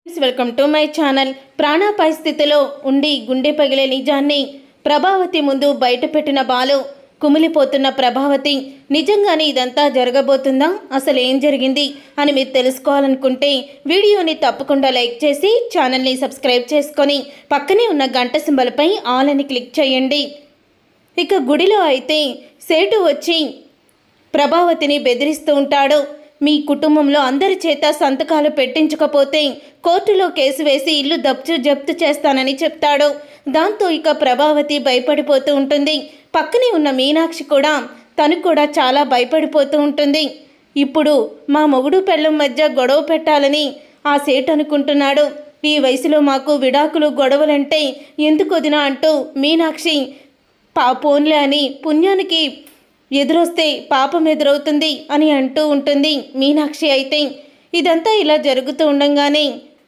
Welcome to my channel. ప్రాణాపాయ స్థితిలో ఉండి గుండె పగిలే నిజాన్ని ప్రభావతి ముందు బయటపెట్టిన బాలు. కుమిలిపోతున్న ప్రభావతి, నిజంగానే ఇదంతా జరగబోతుందా, అసలు ఏం జరిగింది అని మీరు తెలుసుకోవాలనుకుంటే వీడియోని తప్పకుండా లైక్ చేసి ఛానల్ని సబ్స్క్రైబ్ చేసుకొని పక్కనే ఉన్న గంట సింబల్పై ఆల్ అని క్లిక్ చేయండి. ఇక గుడిలో అయితే సేటు వచ్చి ప్రభావతిని బెదిరిస్తూ ఉంటాడు. మీ కుటుంబంలో అందరి చేత సంతకాలు పెట్టించకపోతే కోర్టులో కేసు వేసి ఇల్లు జప్తు చేస్తానని చెప్తాడు. దాంతో ఇక ప్రభావతి భయపడిపోతూ ఉంటుంది. పక్కనే ఉన్న మీనాక్షి కూడా తను కూడా చాలా భయపడిపోతూ ఉంటుంది. ఇప్పుడు మా మొగుడు పెళ్ళం మధ్య గొడవ పెట్టాలని ఆ సేటు అనుకుంటున్నాడు. ఈ వయసులో మాకు విడాకులు గొడవలంటే ఎందుకు వదినా అంటూ మీనాక్షి పోన్లే అని పుణ్యానికి ఎదురొస్తే పాపం ఎదురవుతుంది అని అంటూ ఉంటుంది. మీనాక్షి అయితే ఇదంతా ఇలా జరుగుతూ ఉండగానే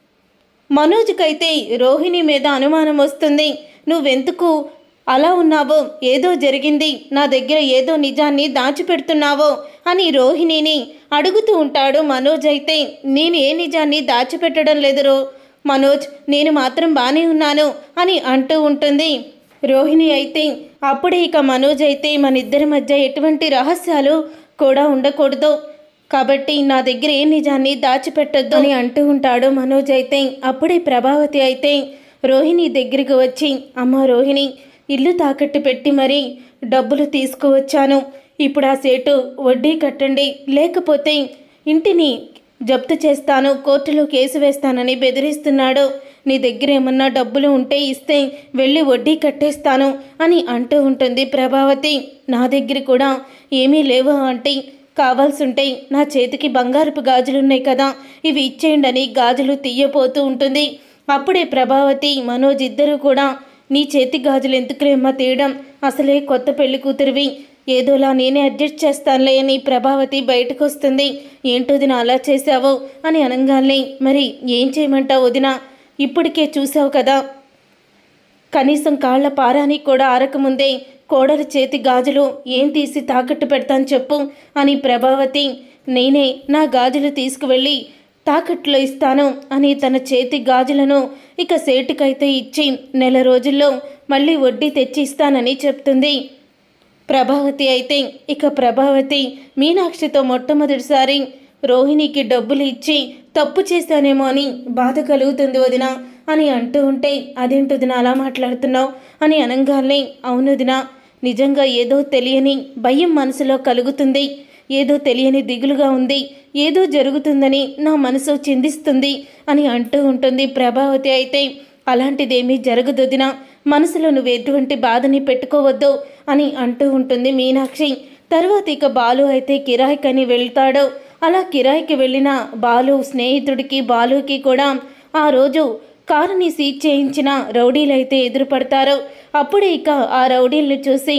మనోజ్కైతే రోహిణి మీద అనుమానం వస్తుంది. నువ్వెందుకు అలా ఉన్నావో, ఏదో జరిగింది, నా దగ్గర ఏదో నిజాన్ని దాచిపెడుతున్నావో అని రోహిణిని అడుగుతూ ఉంటాడు. మనోజ్ అయితే నేను ఏ నిజాన్ని దాచిపెట్టడం లేదు మనోజ్, నేను మాత్రం బానే ఉన్నాను అని అంటూ ఉంటుంది. రోహిణి అయితే అప్పుడే ఇక మనోజ్ అయితే మన ఇద్దరి మధ్య ఎటువంటి రహస్యాలు కూడా ఉండకూడదు కాబట్టి నా దగ్గర ఏ నిజాన్ని దాచిపెట్టద్దు అని అంటూ ఉంటాడు మనోజ్ అయితే. అప్పుడే ప్రభావతి అయితే రోహిణి దగ్గరికి వచ్చి, అమ్మ రోహిణి, ఇల్లు తాకట్టు పెట్టి మరీ డబ్బులు తీసుకువచ్చాను. ఇప్పుడు ఆ సేటు వడ్డీ కట్టండి, లేకపోతే ఇంటిని జప్తు చేస్తాను, కోర్టులో కేసు వేస్తానని బెదిరిస్తున్నాడు. నీ దగ్గర ఏమన్నా డబ్బులు ఉంటే ఇస్తే వెళ్ళి వడ్డీ కట్టేస్తాను అని అంటూ ఉంటుంది ప్రభావతి. నా దగ్గర కూడా ఏమీ లేవు ఆంటీ, కావాల్సి ఉంటే నా చేతికి బంగారపు గాజులున్నాయి కదా, ఇవి ఇచ్చేయండి అని గాజులు తీయపోతూ ఉంటుంది. అప్పుడే ప్రభావతి మనోజ్ ఇద్దరు కూడా, నీ చేతి గాజులు ఎందుకులేమ్మా తీయడం, అసలే కొత్త పెళ్లి కూతురివి, ఏదోలా నేనే అడ్జస్ట్ చేస్తానులే అని ప్రభావతి బయటకు వస్తుంది. ఏంటో వదిన అలా చేశావు అని అనగానే, మరి ఏం చేయమంటావు వదిన, ఇప్పటికే చూసావు కదా, కనీసం కాళ్ల పారానికి కూడా ఆరకముందే కోడలి చేతి గాజులు ఏం తీసి తాకట్టు పెడతాను చెప్పు అని ప్రభావతి, నేనే నా గాజులు తీసుకువెళ్ళి తాకట్లో ఇస్తాను అని తన చేతి గాజులను ఇక సేటుకైతే ఇచ్చి నెల రోజుల్లో మళ్ళీ వడ్డీ తెచ్చి ఇస్తానని చెప్తుంది ప్రభావతి. అయితే ఇక ప్రభావతి మీనాక్షితో మొట్టమొదటిసారి రోహిణికి డబ్బులు ఇచ్చి తప్పు చేశానేమో అని బాధ కలుగుతుంది వదిన అని అంటూ ఉంటే, అదేంటి వదిన అలా మాట్లాడుతున్నావు అని అనగానే, అవును వదిన, నిజంగా ఏదో తెలియని భయం మనసులో కలుగుతుంది, ఏదో తెలియని దిగులుగా ఉంది, ఏదో జరుగుతుందని నా మనసు చిందిస్తుంది అని అంటూ ఉంటుంది ప్రభావతి. అయితే అలాంటిదేమీ జరగదు వదిన, మనసులో నువ్వు ఎటువంటి బాధని పెట్టుకోవద్దు అని అంటూ ఉంటుంది మీనాక్షి. తర్వాత ఇక బాలు అయితే కిరాయికని వెళ్తాడు. అలా కిరాయికి వెళ్ళిన బాలు స్నేహితుడికి బాలుకి కూడా ఆ రోజు కారుని సీజ్ చేయించిన రౌడీలైతే ఎదురుపడతారు. అప్పుడే ఇక ఆ రౌడీలను చూసి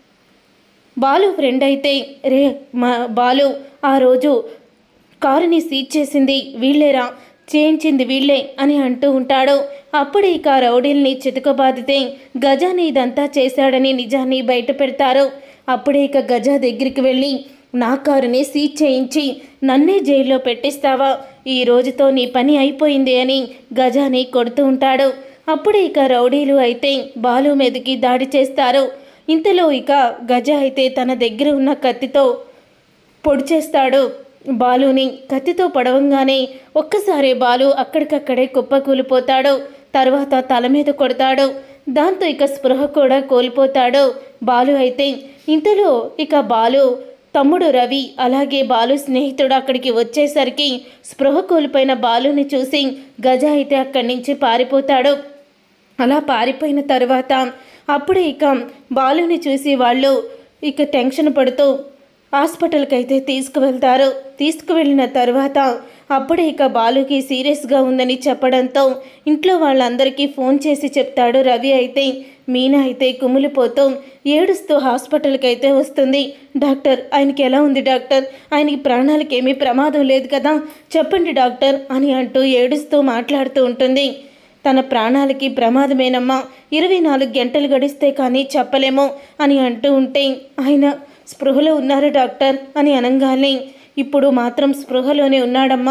బాలు ఫ్రెండ్ అయితే, రే బాలు, ఆ రోజు కారుని సీజ్ చేసింది వీళ్ళేరా, చేయించింది వీళ్ళే అని అంటూ ఉంటాడు. అప్పుడే ఇక రౌడీల్ని చితకబాదితే గజాని ఇదంతా చేశాడని నిజాన్ని బయట పెడతారు. అప్పుడే ఇక గజా దగ్గరికి వెళ్ళి, నా కారుని సీజ్ చేయించి నన్నే జైల్లో పెట్టిస్తావా, ఈ రోజుతో నీ పని అయిపోయింది అని గజాని కొడుతూ ఉంటాడు. అప్పుడే ఇక రౌడీలు అయితే బాలు మీదకి దాడి చేస్తారు. ఇంతలో ఇక గజ అయితే తన దగ్గర ఉన్న కత్తితో పొడి చేస్తాడు బాలుని. కత్తితో పొడవంగానే ఒక్కసారి బాలు అక్కడికక్కడే కుప్పకూలిపోతాడు. తర్వాత తల మీద కొడతాడు. దాంతో ఇక స్పృహ కూడా కోల్పోతాడు బాలు అయితే. ఇంతలో ఇక బాలు తమ్ముడు రవి అలాగే బాలు స్నేహితుడు అక్కడికి వచ్చేసరికి స్పృహ కోల్పోయిన బాలుని చూసి గజ అయితే అక్కడి నుంచి పారిపోతాడు. అలా పారిపోయిన తర్వాత అప్పుడే ఇక బాలుని చూసి వాళ్ళు ఇక టెన్షన్ పడుతూ హాస్పిటల్కి అయితే తీసుకువెళ్తారు. తీసుకువెళ్ళిన తర్వాత అప్పుడే ఇక బాలుకి సీరియస్గా ఉందని చెప్పడంతో ఇంట్లో వాళ్ళందరికీ ఫోన్ చేసి చెప్తాడు రవి. అయితే మీనా అయితే కుమిలిపోతూ ఏడుస్తూ హాస్పిటల్కి అయితే వస్తుంది. డాక్టర్, ఆయనకి ఎలా ఉంది డాక్టర్, ఆయనకి ప్రాణాలకి ఏమీ ప్రమాదం లేదు కదా, చెప్పండి డాక్టర్ అని అంటూ ఏడుస్తూ మాట్లాడుతూ ఉంటుంది. తన ప్రాణాలకి ప్రమాదమేనమ్మా, 24 గంటలు గడిస్తే కానీ చెప్పలేమో అని అంటూ ఉంటే, ఆయన స్పృహలో ఉన్నారు డాక్టర్ అని అనగానే, ఇప్పుడు మాత్రం స్పృహలోనే ఉన్నాడమ్మా,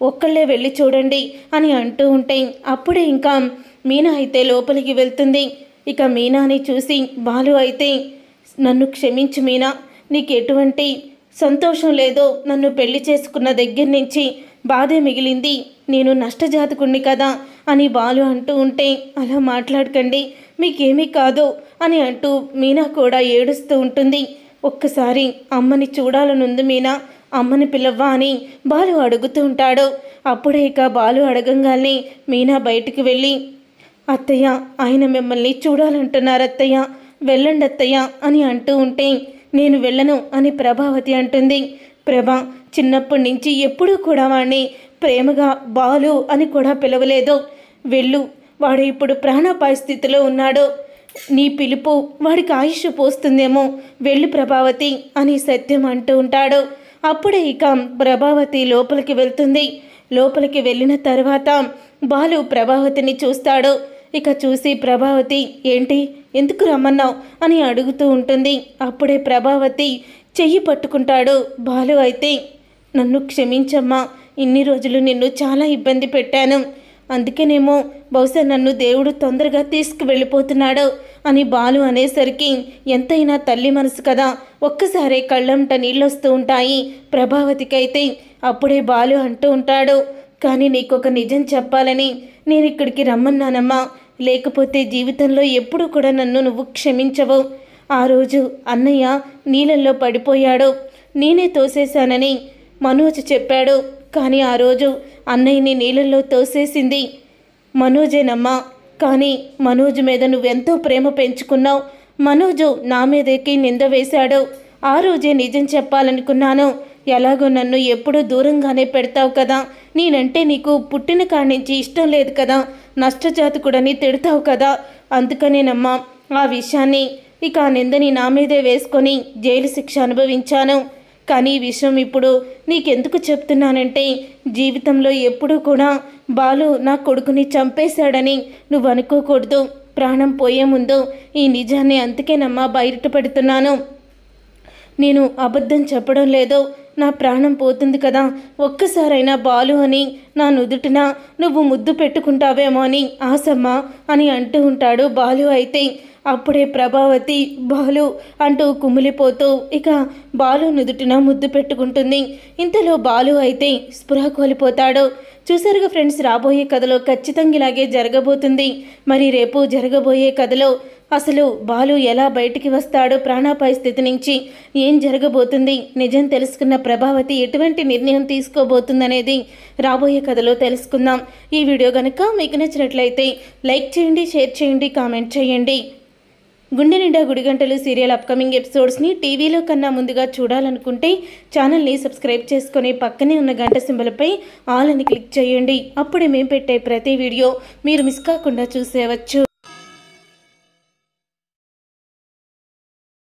ఒక్కళ్ళే వెళ్ళి చూడండి అని అంటూ ఉంటే అప్పుడే ఇంకా మీనా అయితే లోపలికి వెళ్తుంది. ఇక మీనాని చూసి బాలు అయితే, నన్ను క్షమించు మీనా, నీకు ఎటువంటి సంతోషం లేదో, నన్ను పెళ్లి చేసుకున్న దగ్గర నుంచి బాధే మిగిలింది, నేను నష్టజాతకుణ్ణి కదా అని బాలు అంటూ ఉంటే, అలా మాట్లాడకండి, మీకేమీ కాదు అని అంటూ మీనా కూడా ఏడుస్తూ ఉంటుంది. ఒక్కసారి అమ్మని చూడాలనుంది మీనా, అమ్మని పిలవ్వా అని బాలు అడుగుతూ ఉంటాడు. అప్పుడే ఇక బాలు అడగంగానే మీనా బయటికి వెళ్ళి, అత్తయ్య ఆయన మిమ్మల్ని చూడాలంటున్నారు అత్తయ్య, వెళ్ళండి అత్తయ్య అని అంటూ ఉంటే, నేను వెళ్ళను అని ప్రభావతి అంటుంది. ప్రభా చిన్నప్పటి నుంచి ఎప్పుడూ కూడా వాడిని ప్రేమగా బాలు అని కూడా పిలవలేదు, వెళ్ళు, వాడు ఇప్పుడు ప్రాణాపాయ స్థితిలో ఉన్నాడు, నీ పిలుపు వాడికి ఆయుష్ పోస్తుందేమో, వెళ్ళి ప్రభావతి అని సత్యం అంటూ ఉంటాడు. అప్పుడే ఇక ప్రభావతి లోపలికి వెళ్తుంది. లోపలికి వెళ్ళిన తర్వాత బాలు ప్రభావతిని చూస్తాడు. ఇక చూసి ప్రభావతి, ఏంటి, ఎందుకు రమ్మన్నావు అని అడుగుతూ ఉంటుంది. అప్పుడే ప్రభావతి చెయ్యి పట్టుకుంటాడు. బాలు అయితే, నన్ను క్షమించమ్మా, ఇన్ని రోజులు నిన్ను చాలా ఇబ్బంది పెట్టాను, అందుకేనేమో బహుశా నన్ను దేవుడు తొందరగా తీసుకువెళ్ళిపోతున్నాడు అని బాలు అనేసరికి, ఎంతైనా తల్లి మనసు కదా, ఒక్కసారే కళ్ళంట నీళ్ళొస్తూ ఉంటాయి ప్రభావతికైతే. అప్పుడే బాలు అంటూ ఉంటాడు, కానీ నీకొక నిజం చెప్పాలని నేను ఇక్కడికి రమ్మన్నానమ్మా, లేకపోతే జీవితంలో ఎప్పుడూ కూడా నన్ను నువ్వు క్షమించవు. ఆ రోజు అన్నయ్య నీళ్ళల్లో పడిపోయాడు, నేనే తోసేశానని మనోజ్ చెప్పాడు, కానీ ఆ రోజు అన్నయ్యని నీళ్ళల్లో తోసేసింది మనోజేనమ్మా, కానీ మనోజ్ మీద నువ్వెంతో ప్రేమ పెంచుకున్నావు, మనోజు నా మీదకి నింద వేశాడు, ఆ రోజే నిజం చెప్పాలనుకున్నాను, ఎలాగో నన్ను ఎప్పుడూ దూరంగానే పెడతావు కదా, నేనంటే నీకు పుట్టిన కాడి నుంచి ఇష్టం లేదు కదా, నష్టజాతకుడని తిడతావు కదా, అందుకనేనమ్మా ఆ విషయాన్ని, ఇక ఆ నిందని నా మీదే వేసుకొని జైలు శిక్ష అనుభవించాను. కానీ ఈ విషయం ఇప్పుడు నీకెందుకు చెప్తున్నానంటే, జీవితంలో ఎప్పుడూ కూడా బాలు నా కొడుకుని చంపేశాడని నువ్వు అనుకోకూడదు, ప్రాణం పోయే ముందు ఈ నిజాన్ని అందుకేనమ్మా బయట పెడుతున్నాను. నేను అబద్ధం చెప్పడం లేదు, నా ప్రాణం పోతుంది కదా, ఒక్కసారైనా బాలు అని నా నుదుటిన నువ్వు ముద్దు పెట్టుకుంటావేమో అని ఆశమ్మా అని అంటూ ఉంటాడు బాలు అయితే. అప్పుడే ప్రభావతి బాలు అంటూ కుమిలిపోతూ ఇక బాలు నుదుటిన ముద్దు పెట్టుకుంటుంది. ఇంతలో బాలు అయితే స్పృహ కోల్పోతాడు. చూసారుగా ఫ్రెండ్స్, రాబోయే కథలో ఖచ్చితంగా ఇలాగే జరగబోతుంది. మరి రేపు జరగబోయే కథలో అసలు బాలు ఎలా బయటికి వస్తాడు ప్రాణాపాయ స్థితి నుంచి, ఏం జరగబోతుంది, నిజం తెలుసుకున్న ప్రభావతి ఎటువంటి నిర్ణయం తీసుకోబోతుందనేది రాబోయే కథలో తెలుసుకుందాం. ఈ వీడియో కనుక మీకు నచ్చినట్లయితే లైక్ చేయండి, షేర్ చేయండి, కామెంట్ చేయండి. గుండె నిండా గుడిగంటలు సీరియల్ అప్కమింగ్ ఎపిసోడ్స్ని టీవీలో కన్నా ముందుగా చూడాలనుకుంటే ఛానల్ని సబ్స్క్రైబ్ చేసుకొని పక్కనే ఉన్న గంట సింబల్పై ఆల్ అని క్లిక్ చేయండి. అప్పుడే మేము పెట్టే ప్రతి వీడియో మీరు మిస్ కాకుండా చూసేయవచ్చు.